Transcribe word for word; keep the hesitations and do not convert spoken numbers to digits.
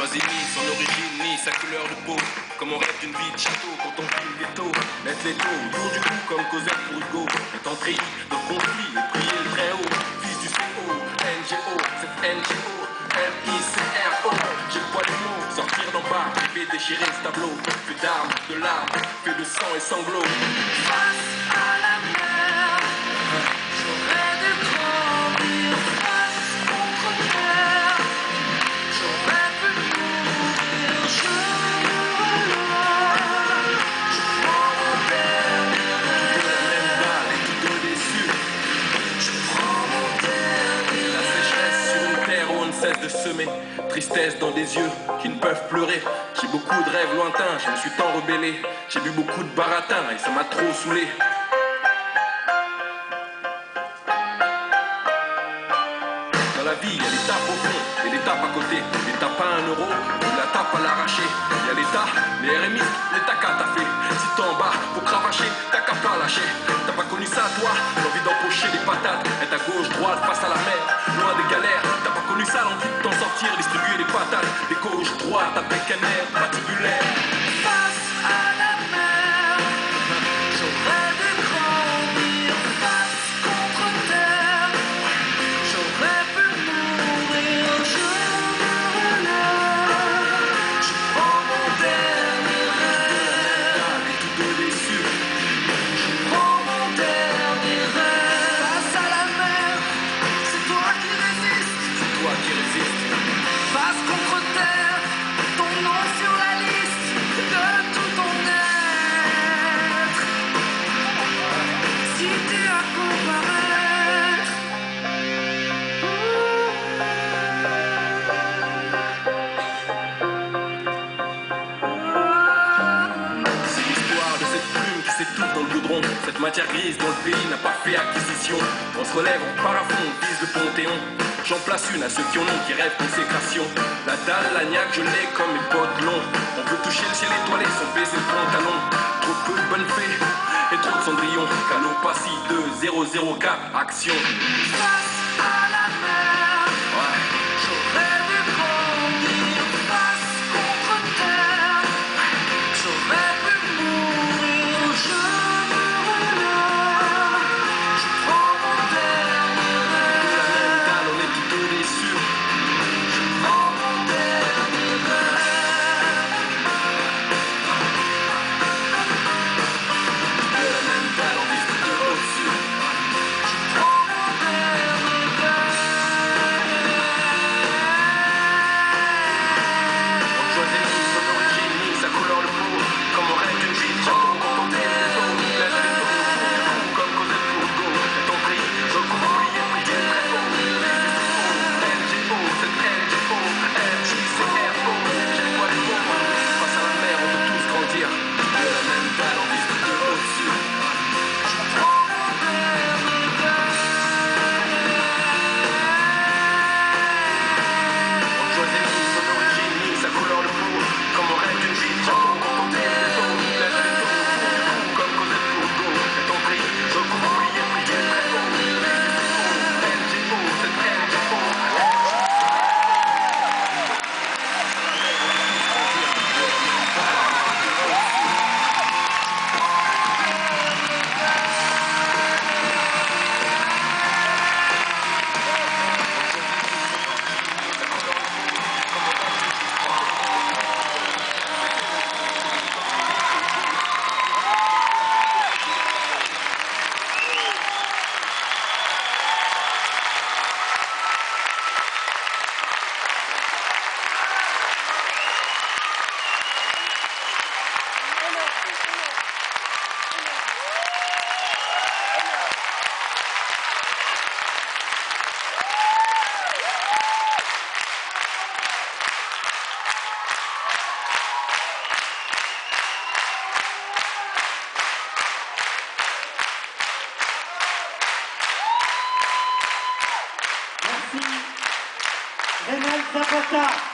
choisit ni son origine, ni sa couleur de peau. Comme on rêve d'une vie de château quand on pile les taux. Mettre les taux autour du cou comme Cosette pour Hugo. Être en treillis de conflit et prier le très haut. Fils du C O, N G O, c'est N G O, M I C R O. J'ai le poids du mot, sortir d'en bas, et déchirer ce tableau. Fait d'armes, de larmes, fait de sang et sanglots. Face à la mer, j'aurais dû grandir. Face contre terre, j'aurais pu mourir. Je Je prends mon dernier Même balle et tous deux déçus. Je prends mon dernier La sécheresse sur une terre où on ne cesse de semer. Tristesse dans des yeux qui ne peuvent pleurer. J'ai beaucoup de rêves lointains, je me suis tant rebellé. J'ai bu beaucoup de baratin et ça m'a trop saoulé. Dans la vie, il y a des tapes au fond et des tapes à côté. Des tapes à un euro ou la tape à l'arracher. Il y a l'État, les R M I, les tacas t'as fait. Si t'es en bas, faut cravacher, t'as qu'à pas lâcher. T'as pas connu ça toi, l'envie d'empocher des patates. Être à gauche, droite, face à la mer, loin des galères. T'as pas connu ça, l'envie de t'en sortir, distribuer des patates. Des gauches, droite, avec un air patibulaire. face à la mer, j'aurais dû grandir. Face contre terre, j'aurais pu mourir. Je me relève, je prends mon dernier rêve. Et tous deux déçus. Je prends mon dernier rêve. Face à la mer, c'est toi qui résistes. C'est toi qui résiste. Face contre terre, ton nom sur la liste de tout ton être. Si t'es à comparaître, C'est l'histoire de cette plume qui s'étouffe dans le goudron. Cette matière grise dont le pays n'a pas fait acquisition. On se relève, on part à fond, on vise le Panthéon. J'en place une à ceux qui en ont, qui rêvent consécration. La dalle, la niaque, je l'ai comme mes potes longs. On veut toucher le ciel étoilé sans baisser le pantalon. Trop peu de bonnes fées et trop de cendrillon. Calo Passy deux zéro zéro quatre, action. face à la mer, Ouais. j'aurais dû grandir. Face contre terre, j'aurais pu mourir. Je me relève, je prends mon dernier La rêve. même dalle, on est tous deux déçus. Je prends mon dernier rêve. De la même dalle, on vise tous deux au-dessus. Je prends mon dernier rêve. On choisit ni son origine, ni sa couleur de peau. Comme on rêve d'une vie de château, contempler les eaux. Laisse les taux au fond du cou, comme Cosette pour Hugo. Et ton cri, je cours oublier, prier très haut. N G O, c'est N G O, M I C R O. J'ai le poids du mot. Face à la mer, on veut tous grandir. De la même dalle, on vise tous deux au-dessus. Je prends mon dernier rêve. On choisit ni son origine, ni sa couleur de peau. Comme on rêve d'une vie de château, contempler les eaux. Laisse les taux au fond du cou, comme Cosette pour Hugo. Et ton cri, je cours oublier, prier très haut. N G O, c'est N G O. Merci. Renal Zapata.